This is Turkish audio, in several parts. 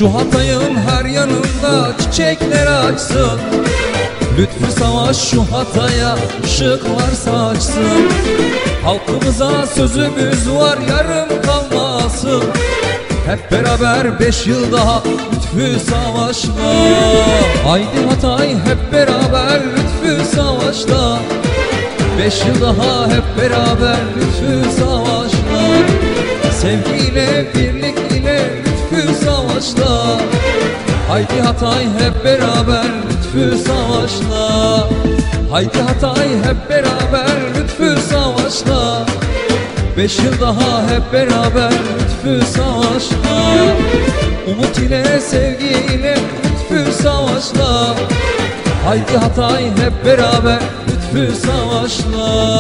Şu Hatay'ın her yanında çiçekler açsın. Lütfü Savaş şu Hatay'a ışıklar saçsın. Halkımıza sözümüz var, yarım kalmasın. Hep beraber 5 yıl daha Lütfü Savaş'la. Haydi Hatay hep beraber Lütfü Savaş'la. 5 yıl daha hep beraber Lütfü Savaş'la. Sevgiyle, birlik ile Lütfü Savaş'la. Haydi Hatay hep beraber Lütfü Savaş'la. Haydi Hatay hep beraber Lütfü Savaş'la. 5 yıl daha hep beraber Lütfü Savaş'la. Umut ile, sevgi ile Lütfü Savaş'la. Haydi Hatay hep beraber Lütfü Savaş'la.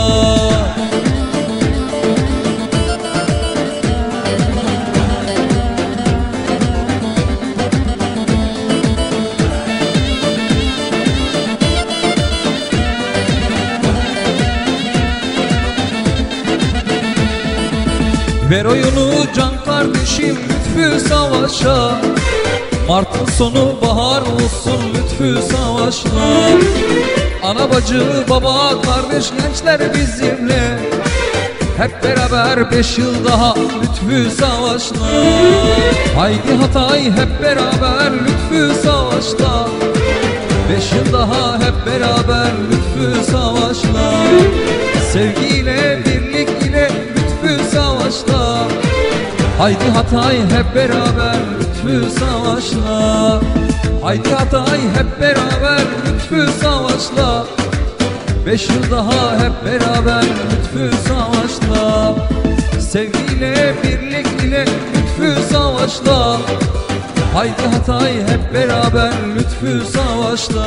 Ver oyunu can kardeşim Lütfü Savaş'a. Mart'ın sonu bahar olsun Lütfü Savaş'la. Ana bacı baba kardeş gençler bizimle. Hep beraber 5 yıl daha Lütfü Savaş'la. Haydi Hatay hep beraber Lütfü Savaş'la. 5 yıl daha hep beraber Lütfü Savaş'la. Sevgiyle, birlik ile Lütfü Savaş'la. Haydi Hatay hep beraber Lütfü Savaş'la. Haydi Hatay hep beraber Lütfü Savaş'la. 5 yıl daha hep beraber Lütfü Savaş'la. Sevgiyle, birlik ile Lütfü Savaş'la. Haydi Hatay hep beraber Lütfü Savaş'la.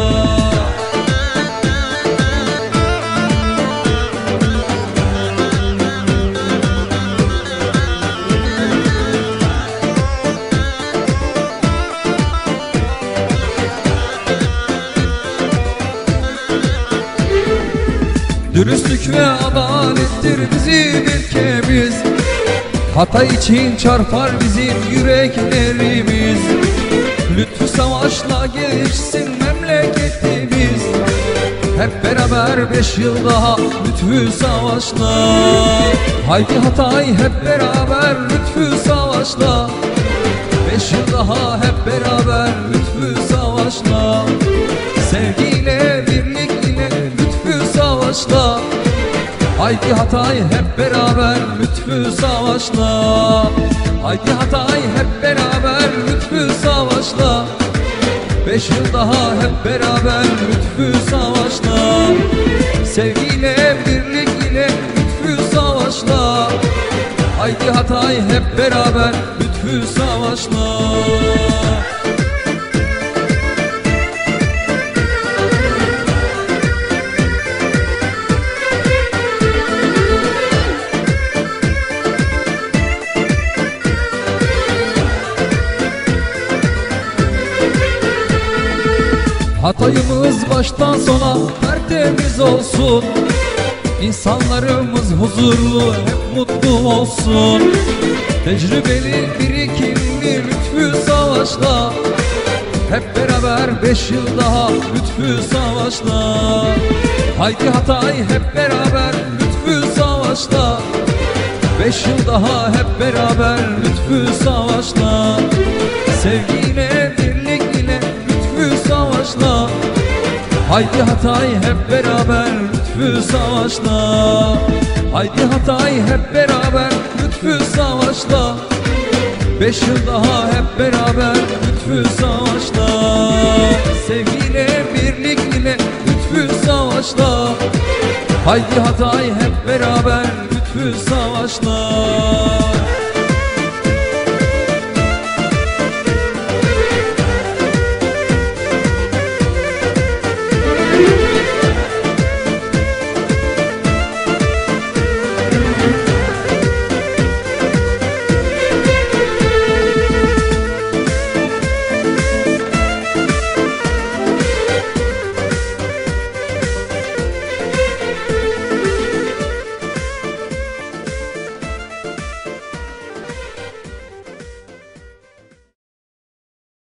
Dürüstlük ve adalettir bizim ülkemiz. Hatay için çarpar bizim yüreklerimiz. Lütfü Savaş'la gelişsin memleketimiz. Hep beraber 5 yıl daha Lütfü Savaş'la. Haydi Hatay hep beraber Lütfü Savaş'la. 5 yıl daha hep beraber Lütfü Savaş'la. Sevgiyle, birlik ile Lütfü Savaş'la. Haydi Hatay hep beraber Lütfü Savaş'la. Haydi Hatay hep beraber Lütfü Savaş'la. 5 yıl daha hep beraber Lütfü Savaş'la. Sevgiyle, birlik ile Lütfü Savaş'la. Haydi Hatay hep beraber Lütfü Savaş'la. Hatay'ımız baştan sona tertemiz olsun. İnsanlarımız huzurlu, hep mutlu olsun. Tecrübeli, birikimli Lütfü Savaş'la. Hep beraber 5 yıl daha Lütfü Savaş'la. Haydi Hatay hep beraber Lütfü Savaş'la. 5 yıl daha hep beraber Lütfü Savaş'la. Sevgiyle, birlik ile Lütfü Savaş'la. Haydi Hatay hep beraber Lütfü Savaş'la. Haydi Hatay hep beraber Lütfü Savaş'la. 5 yıl daha hep beraber Lütfü Savaş'la. Sevgiyle, birlik ile Lütfü Savaş'la. Haydi Hatay hep beraber Lütfü Savaş'la.